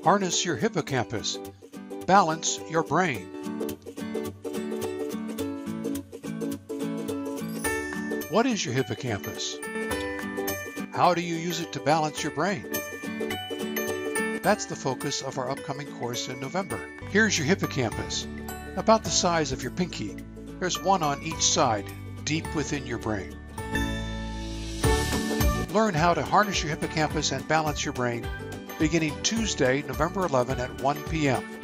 Harness your hippocampus. Balance your brain. What is your hippocampus? How do you use it to balance your brain? That's the focus of our upcoming course in November. Here's your hippocampus, about the size of your pinky. There's one on each side, deep within your brain. Learn how to harness your hippocampus and balance your brain beginning Tuesday, November 11 at 1 p.m.